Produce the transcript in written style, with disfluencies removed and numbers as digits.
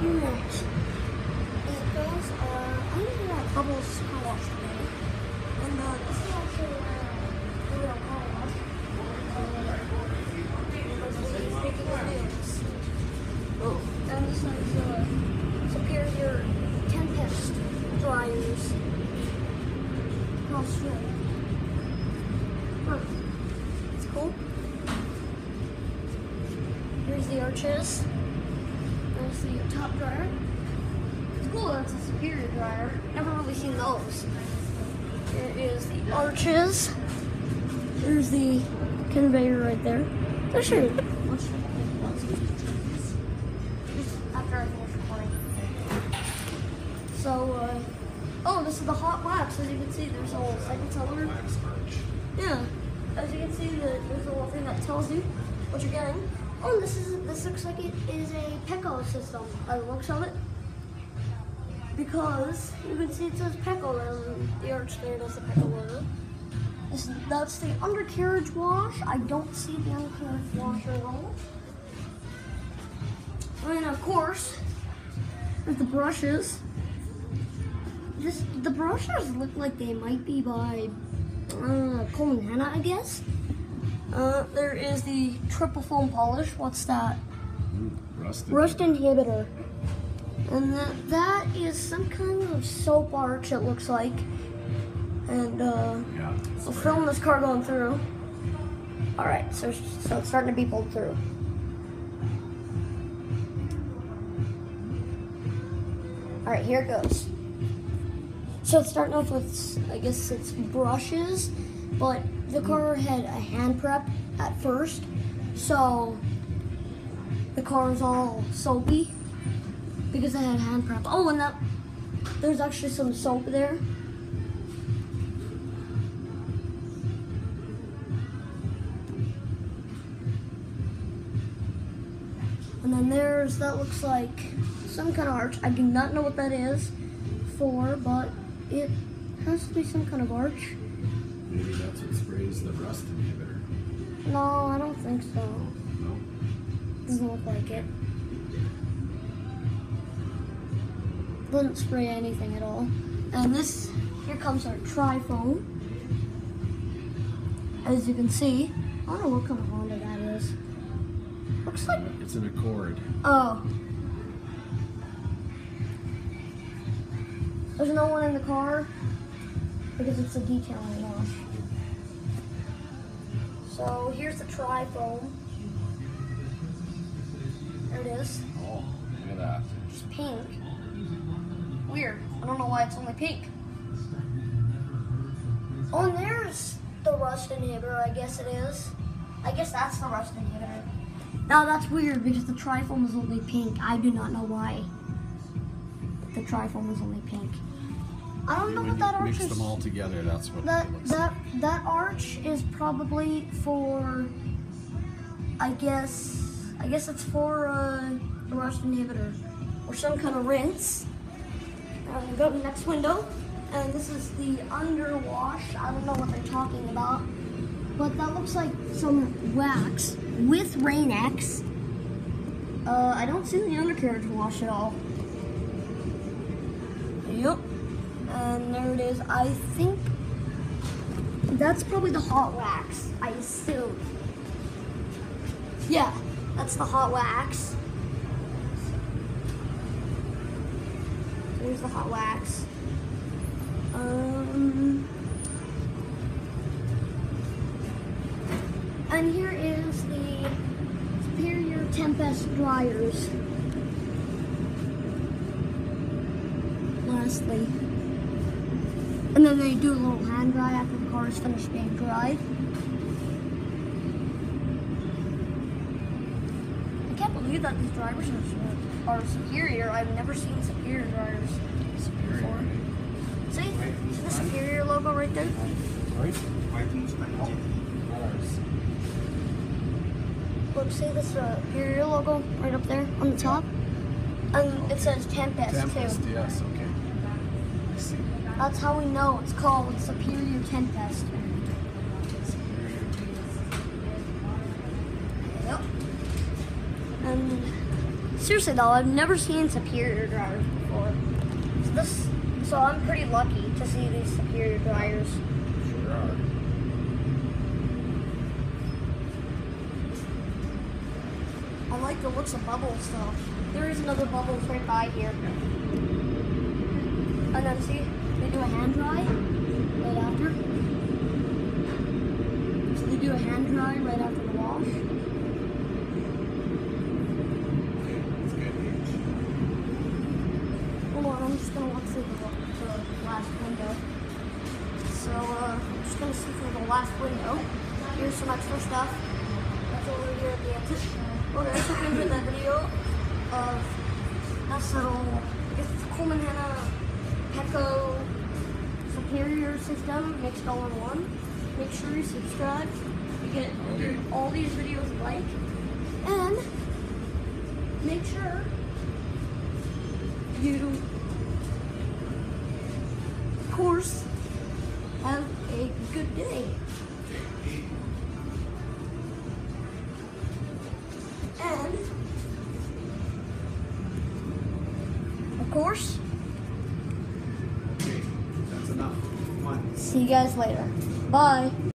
Those are, I think they're at Bubbles Car Wash today. And this is actually the real car wash. Oh, and this is Superior Tempest dryers. Oh, straight. Huh. It's cool. Here's the arches. There's the top dryer. It's cool that it's a Superior dryer. Never really seen those. Here is the arches. There's the conveyor right there. So sure. After I finish recording. So, oh, this is the hot wax. As you can see, there's a little second teller. Yeah. As you can see, there's a little thing that tells you what you're getting. Oh, this looks like it is a Pecco system by the looks of it. Because you can see it says Pecco on the arch there. That's the Pecco logo. That's the undercarriage wash. I don't see the undercarriage wash at all. And of course, there's the brushes. The brushes look like they might be by Coleman Hanna, I guess. There is the triple foam polish. What's that? Rust inhibitor. And that is some kind of soap arch, it looks like. And we'll film this car going through. Alright, so it's starting to be pulled through. Alright, here it goes. So it's starting off with, I guess it's brushes, but the car had a hand prep at first, so the car is all soapy because it had hand prep. Oh, and there's actually some soap there. And then that looks like some kind of arch. I do not know what that is for, but it has to be some kind of arch. Maybe that's what sprays the rust inhibitor. No, I don't think so. No? Doesn't look like it. Doesn't spray anything at all. And here comes our tri-foam. As you can see, I don't know what kind of Honda that is. Looks like it's an Accord. Oh. There's no one in the car because it's a detailing wash. So here's the tri-foam. There it is. Oh, look at that. It's pink. Weird. I don't know why it's only pink. Oh, and there's the rust inhibitor, I guess it is. I guess that's the rust inhibitor. Now that's weird because the tri-foam is only pink. I do not know why the tri-foam is only pink. I don't know what that arch is. Mix them all together, that's what that it looks like. That arch is probably for, I guess it's for the rust inhibitor or some kind of rinse. We'll go to the next window, and this is the underwash. I don't know what they're talking about, but that looks like some wax with Rain-X. I don't see the undercarriage wash at all. Yep. And there it is. I think that's probably the hot wax, I assume. Yeah, that's the hot wax. There's the hot wax. And here is the Superior Tempest dryers. Lastly. And then they do a little hand dry after the car is finished being dried. I can't believe that these dryers are Superior. I've never seen Superior dryers before. See the Superior logo right there? Right? Look, see this Superior logo right up there on the top? And it says Tempest too. Yes, okay. I see. That's how we know it's called Superior Tempest. Yep. And Seriously though, I've never seen Superior dryers before. So I'm pretty lucky to see these Superior dryers. Sure are. I like the looks of bubbles though. There is another bubbles right by here. And then see, they do a hand dry right after. So they do a hand dry right after the wash. That's good. Hold on, I'm just gonna look through the last window. So I'm just gonna see through the last window. Here's some extra stuff. That's over here at the exit. Okay, so we did that video of this little Coleman Hanna Petco Superior system mixed all in one. Make sure you subscribe to get all these videos like, and make sure you, of course, have a good day. And, of course, Okay, that's enough. Come on. see you guys later. Bye.